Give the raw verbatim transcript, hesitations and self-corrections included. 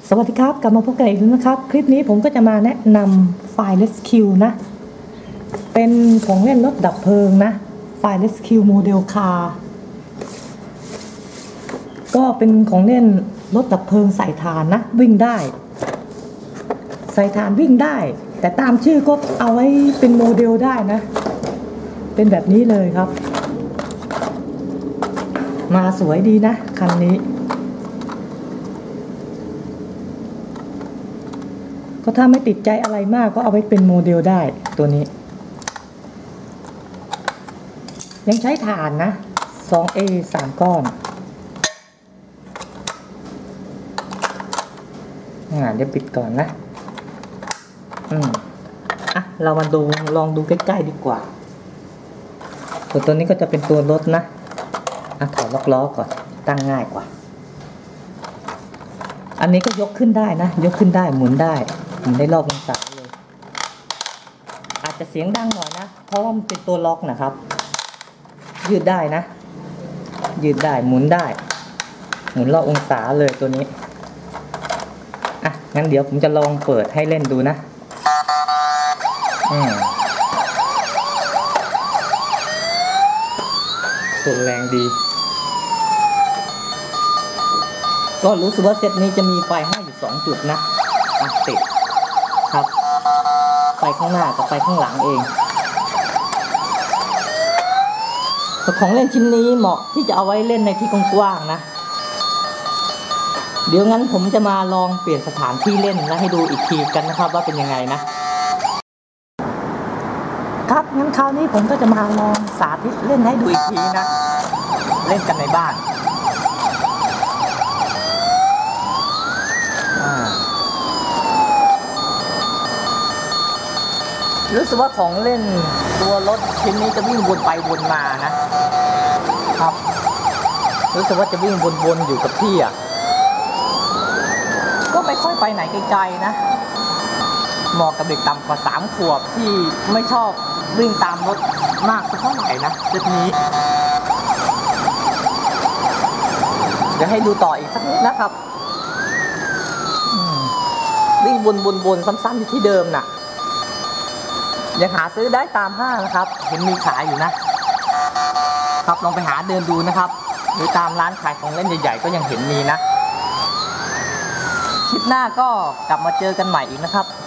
สวัสดีครับกลับมาพบกันอีกแล้วนะครับคลิปนี้ผมก็จะมาแนะนำไฟล์ Rescue นะเป็นของเล่นรถดับเพลิงนะไฟล์ Rescue Model Car ก็เป็นของเล่นรถดับเพลิงใส่ถ่านนะวิ่งได้ใส่ถ่านวิ่งได้แต่ตามชื่อก็เอาไว้เป็นโมเดลได้นะเป็นแบบนี้เลยครับมาสวยดีนะคันนี้ก็ถ้าไม่ติดใจอะไรมากก็เอาไว้เป็นโมเดลได้ตัวนี้ยังใช้ถ่านนะ สอง เอ สาม ก้อนอ่าเดี๋ยวปิดก่อนนะอืมอ่ะเรามาดูลองดูใกล้ๆดีกว่าตัวตัวนี้ก็จะเป็นตัวรถนะอ่ะถอดล็อกล้อก่อนตั้งง่ายกว่าอันนี้ก็ยกขึ้นได้นะยกขึ้นได้หมุนได้หมุนได้รอบองศาเลยอาจจะเสียงดังหน่อยนะเพราะว่ามันเป็นตัวล็อกนะครับยืดได้นะยืดได้หมุนได้หมุนรอบองศาเลยตัวนี้อ่ะงั้นเดี๋ยวผมจะลองเปิดให้เล่นดูนะอืมส่งแรงดีก็รู้สึกว่าเซตนี้จะมีไฟให้อยู่สองจุดนะอ่ะติดครับไฟข้างหน้ากับไฟข้างหลังเองของเล่นชิ้นนี้เหมาะที่จะเอาไว้เล่นในที่กว้างๆนะเดี๋ยวงั้นผมจะมาลองเปลี่ยนสถานที่เล่นและให้ดูอีกทีกันนะครับว่าเป็นยังไงนะครับงั้นคราวนี้ผมก็จะมาลองสาธิตเล่นให้ดูอีกทีนะเล่นกันในบ้านรู้สึกว่าของเล่นตัวรถชิ้นนี้จะวิ่งวนไปวนมานะครับรู้สึกว่าจะวิ่งวนๆอยู่กับที่อ่ะก็ไม่ค่อยไปไหนไกลๆนะเหมาะกับเด็กต่ำกว่าสามขวบที่ไม่ชอบวิ่งตามรถมากสักเท่าไหร่นะชุดนี้เดี๋ยวให้ดูต่ออีกสักนิดนะครับวิ่งวนๆซ้ำๆอยู่ที่เดิมน่ะยังหาซื้อได้ตามห้างนะครับเห็นมีขายอยู่นะครับลองไปหาเดินดูนะครับหรือตามร้านขายของเล่นใหญ่ๆก็ยังเห็นมีนะคลิปหน้าก็กลับมาเจอกันใหม่อีกนะครับ